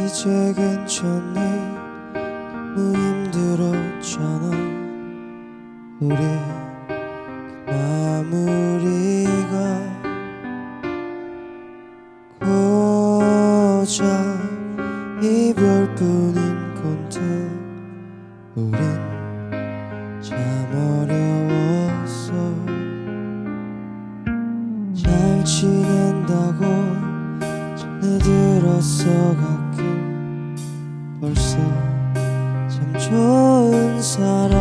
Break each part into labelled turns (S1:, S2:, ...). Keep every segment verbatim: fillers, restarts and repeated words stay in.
S1: 이제 괜찮니? 너무 힘들었잖아. 우리 마무리가 고작 이별뿐인 건데 우린 참 어려웠어. 잘 지낸다고 전해들었어. 가끔 벌써 참 좋은 사람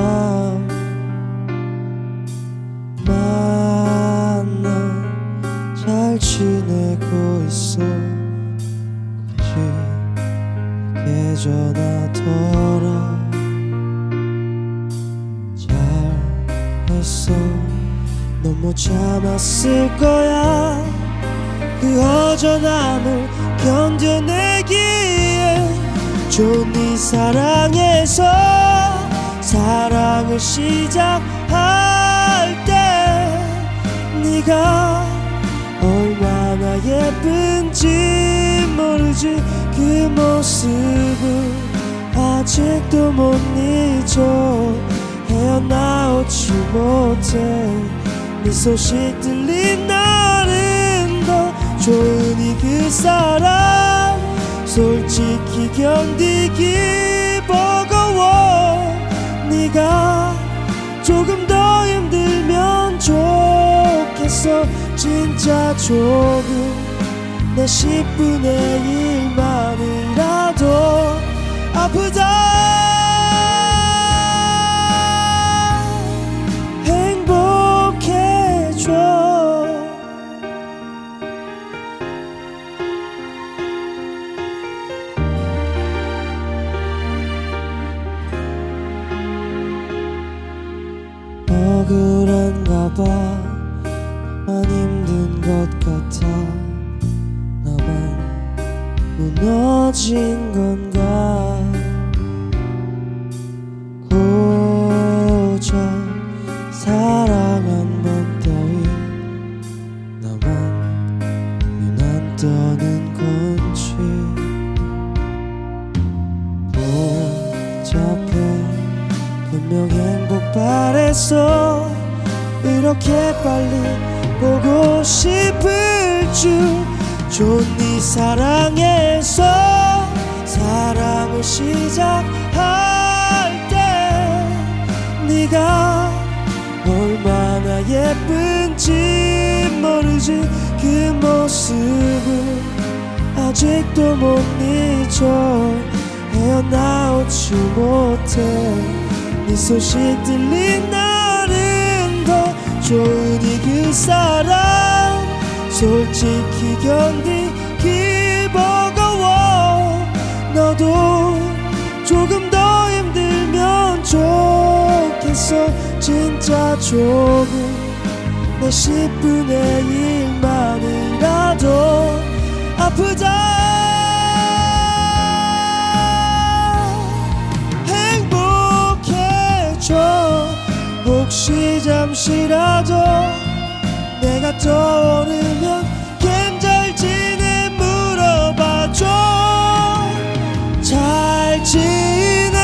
S1: 만나 잘 지내고 있어. 굳이 내게 전하더라. 잘했어. 넌 못 참았을 거야. 그 허전함을 견뎌내기에. 좋은 네 사랑에서 사랑을 시작할 때 네가 얼마나 예쁜지 모르지. 그 모습을 아직도 못 잊어. 헤어나오지 못해. 네 소식 들린 날은 더 좋으니 그 사람 솔직히 견디기 버거워. 네가 조금 더 힘들면 좋겠어. 진짜 조금 내 십분의 일만이라도 아프다. 억울한가 봐. 안 힘든 것 같아. 나만 무너진 건가. 고작 사랑 한 번 따위 나만 눈 안 떠는 건지. 복잡해. 분명 행복 바랬어. 이렇게 빨리 보고 싶을 줄. 좋은 네 사랑에서 사랑을 시작할 때 네가 얼마나 예쁜지 모르지. 그 모습을 아직도 못 잊어. 헤어나오지 못해. 네 소식 들린 날은 더 좋으니 그 사람 솔직히 견디기 버거워. 너도 조금 더 힘들면 좋겠어. 진짜 조금 내 십분의 일만이라도 아프다. 혹시 잠시라도 내가 떠오르면 괜잘 지내 물어봐줘. 잘 지내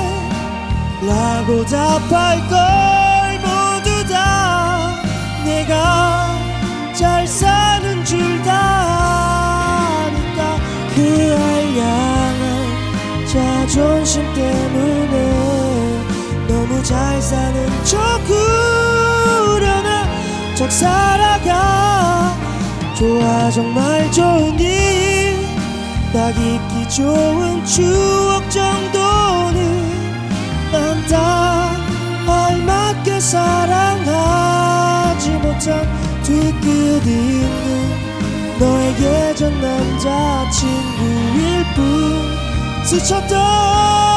S1: 라고 답할걸. 모두 다 내가 잘 사는 줄 아니까. 그 알 향한 자존심 때문에 너무 잘 사는 척 그려나 척 살아가. 좋아 정말 좋은 일. 딱 잊기 좋은 추억 정도니 난 다 알맞게 사랑하지 못한 뒤끝 있는 너의 예전 남자친구일 뿐. 스쳤던